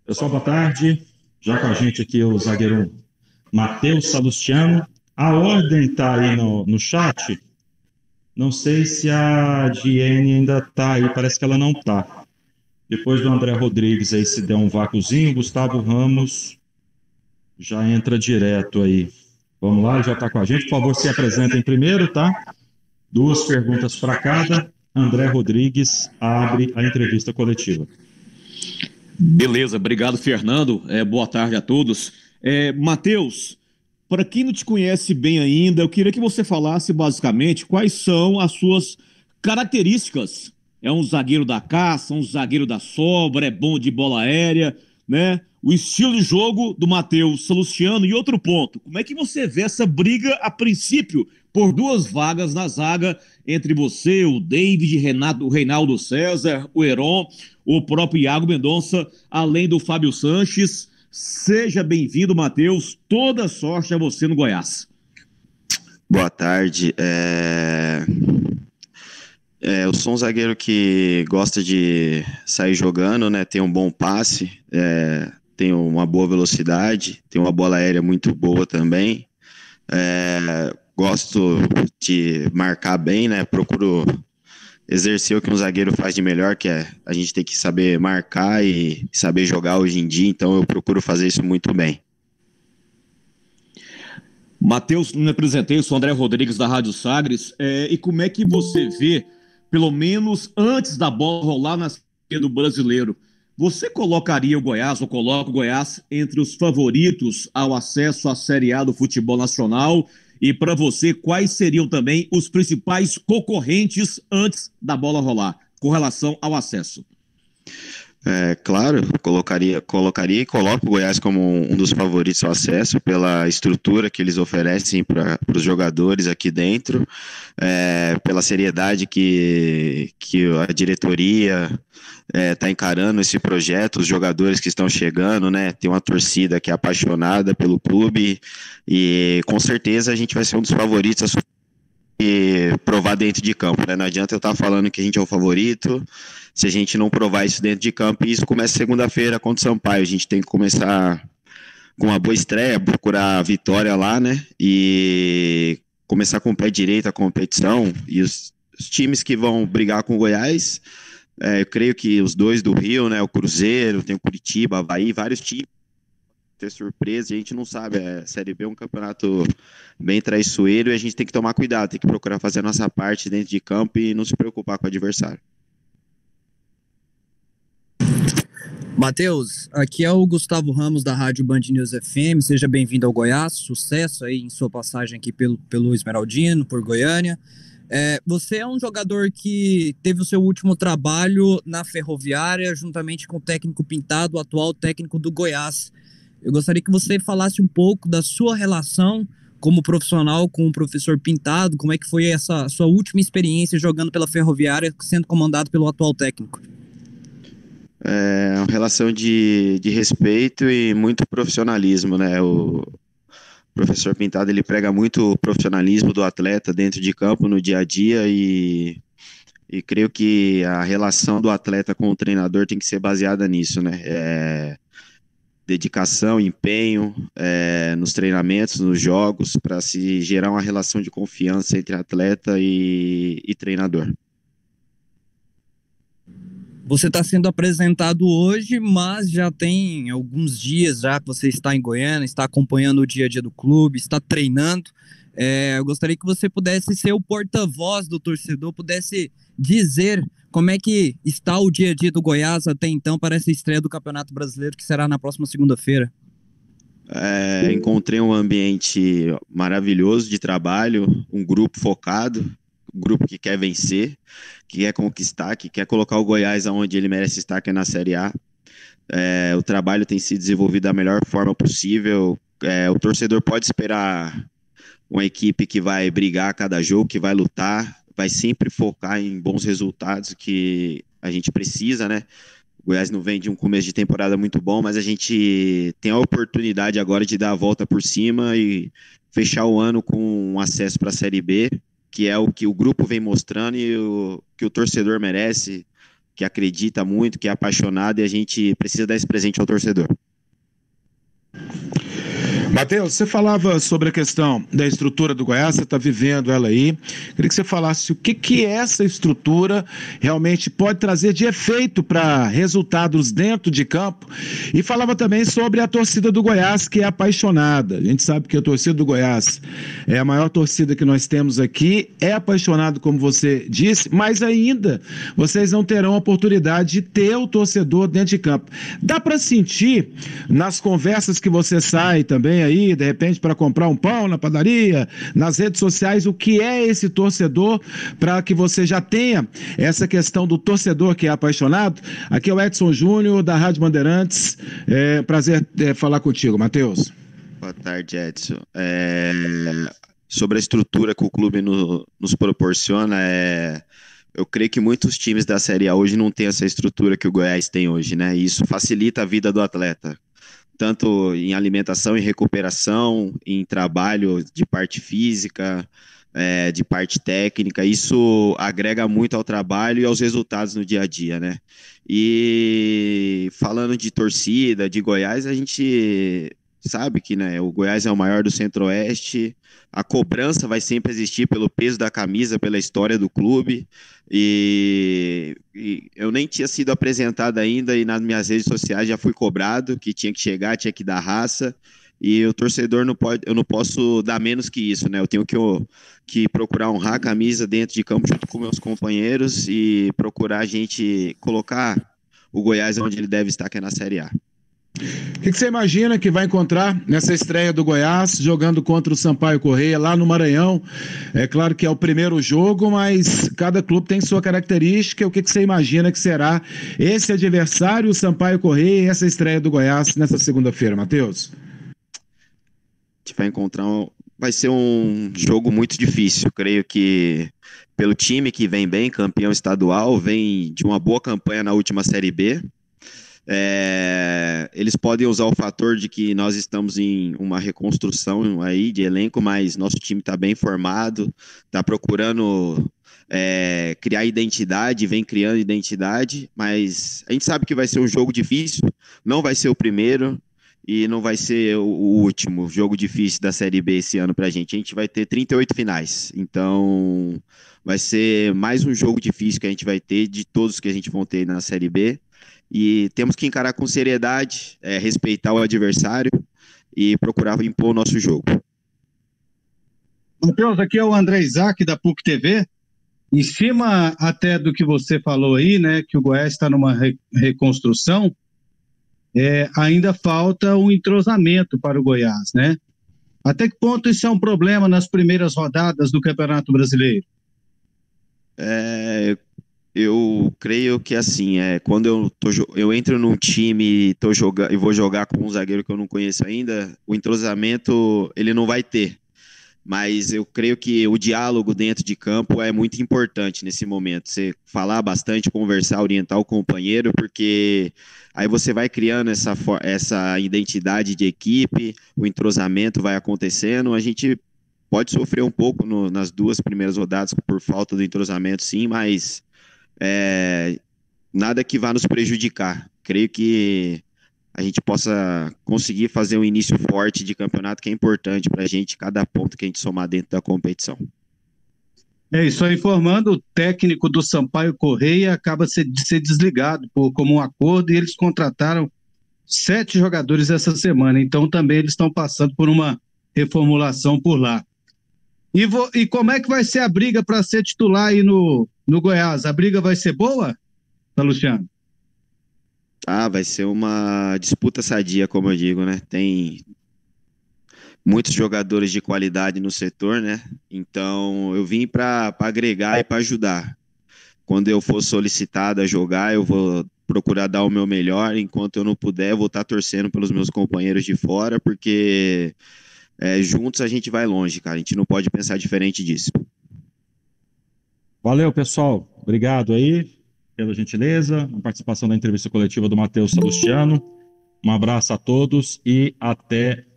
Pessoal, boa tarde. Já com a gente aqui o zagueiro Matheus Salustiano. A ordem está aí no chat. Não sei se a Diene ainda está aí, parece que ela não está. Depois do André Rodrigues aí, se der um vácuozinho, Gustavo Ramos já entra direto aí. Vamos lá, ele já está com a gente. Por favor, se apresentem primeiro, tá? Duas perguntas para cada. André Rodrigues abre a entrevista coletiva. Beleza, obrigado, Fernando. Boa tarde a todos. Matheus, para quem não te conhece bem ainda, eu queria que você falasse basicamente quais são as suas características. É um zagueiro da caça, um zagueiro da sobra, é bom de bola aérea, né? O estilo de jogo do Matheus Salustiano. E outro ponto, como é que você vê essa briga, a princípio, por duas vagas na zaga entre você, o David, Renato, o Reinaldo César, o Heron, o próprio Iago Mendonça, além do Fábio Sanches? Seja bem-vindo, Matheus. Toda sorte a você no Goiás. Boa tarde. Eu sou um zagueiro que gosta de sair jogando, né? Tem um bom passe, tem uma boa velocidade, tem uma bola aérea muito boa também. Gosto de marcar bem, né? Procuro exercer o que um zagueiro faz de melhor, que é a gente tem que saber marcar e saber jogar hoje em dia, então eu procuro fazer isso muito bem. Matheus, me apresentei, eu sou André Rodrigues da Rádio Sagres, e como é que você vê, pelo menos antes da bola rolar na Série do Brasileiro, você colocaria o Goiás, ou coloca o Goiás entre os favoritos ao acesso à Série A do futebol nacional? E para você, quais seriam também os principais concorrentes antes da bola rolar, com relação ao acesso? Claro, colocaria e coloco o Goiás como um dos favoritos ao acesso pela estrutura que eles oferecem para os jogadores aqui dentro, pela seriedade que a diretoria está encarando esse projeto, os jogadores que estão chegando, né? Tem uma torcida que é apaixonada pelo clube e com certeza a gente vai ser um dos favoritos e provar dentro de campo, né? Não adianta eu estar falando que a gente é o favorito se a gente não provar isso dentro de campo, e isso começa segunda-feira contra o Sampaio. A gente tem que começar com uma boa estreia, procurar a vitória lá, né? E começar com o pé direito a competição. E os times que vão brigar com o Goiás, eu creio que os dois do Rio, né? O Cruzeiro, tem o Curitiba, Avaí, vários times. Ter surpresa, a gente não sabe, a Série B é um campeonato bem traiçoeiro e a gente tem que tomar cuidado, tem que procurar fazer a nossa parte dentro de campo e não se preocupar com o adversário. Matheus, aqui é o Gustavo Ramos da Rádio Band News FM, seja bem-vindo ao Goiás, sucesso aí em sua passagem aqui pelo Esmeraldino, por Goiânia. Você é um jogador que teve o seu último trabalho na Ferroviária, juntamente com o técnico Pintado, o atual técnico do Goiás. Eu gostaria que você falasse um pouco da sua relação como profissional com o professor Pintado, como é que foi essa sua última experiência jogando pela Ferroviária, sendo comandado pelo atual técnico? Uma relação de respeito e muito profissionalismo, né? O professor Pintado, ele prega muito o profissionalismo do atleta dentro de campo, no dia a dia, e creio que a relação do atleta com o treinador tem que ser baseada nisso, né? Dedicação, empenho nos treinamentos, nos jogos, para se gerar uma relação de confiança entre atleta e treinador. Você está sendo apresentado hoje, mas já tem alguns dias já que você está em Goiânia, está acompanhando o dia a dia do clube, está treinando. Eu gostaria que você pudesse ser o porta-voz do torcedor, pudesse dizer como é que está o dia a dia do Goiás até então para essa estreia do Campeonato Brasileiro, que será na próxima segunda-feira. Encontrei um ambiente maravilhoso de trabalho, um grupo focado, um grupo que quer vencer, que quer conquistar, que quer colocar o Goiás onde ele merece estar, que é na Série A. O trabalho tem sido desenvolvido da melhor forma possível. O torcedor pode esperar uma equipe que vai brigar a cada jogo, que vai lutar, vai sempre focar em bons resultados, que a gente precisa, né? O Goiás não vem de um começo de temporada muito bom, mas a gente tem a oportunidade agora de dar a volta por cima e fechar o ano com um acesso para a Série B, que é o que o grupo vem mostrando e o que o torcedor merece, que acredita muito, que é apaixonado, e a gente precisa dar esse presente ao torcedor. Matheus, você falava sobre a questão da estrutura do Goiás, você está vivendo ela aí. Queria que você falasse o que essa estrutura realmente pode trazer de efeito para resultados dentro de campo. E falava também sobre a torcida do Goiás, que é apaixonada. A gente sabe que a torcida do Goiás é a maior torcida que nós temos aqui, é apaixonado, como você disse, mas ainda vocês não terão a oportunidade de ter o torcedor dentro de campo. Dá para sentir nas conversas que você sai também aí, de repente, para comprar um pão na padaria, nas redes sociais, o que é esse torcedor, para que você já tenha essa questão do torcedor que é apaixonado? Aqui é o Edson Júnior, da Rádio Bandeirantes. Prazer falar contigo, Matheus. Boa tarde, Edson. Sobre a estrutura que o clube nos proporciona, eu creio que muitos times da Série A hoje não têm essa estrutura que o Goiás tem hoje, né? E isso facilita a vida do atleta, tanto em alimentação, em recuperação, em trabalho de parte física, de parte técnica. Isso agrega muito ao trabalho e aos resultados no dia a dia, né? E falando de torcida, de Goiás, a gente sabe que, né, o Goiás é o maior do Centro-Oeste, a cobrança vai sempre existir pelo peso da camisa, pela história do clube, e eu nem tinha sido apresentado ainda, e nas minhas redes sociais já fui cobrado, que tinha que chegar, tinha que dar raça, e o torcedor não pode, eu não posso dar menos que isso, né? Eu tenho que procurar honrar a camisa dentro de campo junto com meus companheiros e procurar a gente colocar o Goiás onde ele deve estar, que é na Série A. O que você imagina que vai encontrar nessa estreia do Goiás, jogando contra o Sampaio Corrêa lá no Maranhão? É claro que é o primeiro jogo, mas cada clube tem sua característica. O que você imagina que será esse adversário, o Sampaio Corrêa, e essa estreia do Goiás nessa segunda-feira, Matheus? A gente vai encontrar vai ser um jogo muito difícil. Creio que pelo time que vem bem, campeão estadual, vem de uma boa campanha na última Série B. Eles podem usar o fator de que nós estamos em uma reconstrução aí de elenco, mas nosso time está bem formado, está procurando criar identidade, vem criando identidade, mas a gente sabe que vai ser um jogo difícil, não vai ser o primeiro e não vai ser o último jogo difícil da Série B esse ano para a gente vai ter 38 finais, então vai ser mais um jogo difícil que a gente vai ter de todos que a gente vai ter na Série B. E temos que encarar com seriedade, respeitar o adversário e procurar impor o nosso jogo. Matheus, aqui é o André Isaac da PUC TV. Em cima até do que você falou aí, né, que o Goiás está numa reconstrução, ainda falta um entrosamento para o Goiás, né? Até que ponto isso é um problema nas primeiras rodadas do Campeonato Brasileiro? Eu creio que assim, quando eu entro num time e vou jogar com um zagueiro que eu não conheço ainda, o entrosamento ele não vai ter. Mas eu creio que o diálogo dentro de campo é muito importante nesse momento. Você falar bastante, conversar, orientar o companheiro, porque aí você vai criando essa identidade de equipe, o entrosamento vai acontecendo. A gente pode sofrer um pouco nas duas primeiras rodadas por falta do entrosamento, sim, mas nada que vá nos prejudicar. Creio que a gente possa conseguir fazer um início forte de campeonato, que é importante para a gente, cada ponto que a gente somar dentro da competição. Isso aí, informando, o técnico do Sampaio Corrêa acaba de ser desligado por comum acordo, e eles contrataram 7 jogadores essa semana, então também eles estão passando por uma reformulação por lá. E como é que vai ser a briga para ser titular aí no Goiás? A briga vai ser boa, tá, Luciano? Vai ser uma disputa sadia, como eu digo, né? Tem muitos jogadores de qualidade no setor, né? Então eu vim para agregar e para ajudar. Quando eu for solicitado a jogar, eu vou procurar dar o meu melhor. Enquanto eu não puder, eu vou estar torcendo pelos meus companheiros de fora, porque juntos a gente vai longe, cara. A gente não pode pensar diferente disso. Valeu, pessoal. Obrigado aí pela gentileza, a participação da entrevista coletiva do Matheus Salustiano. Um abraço a todos e até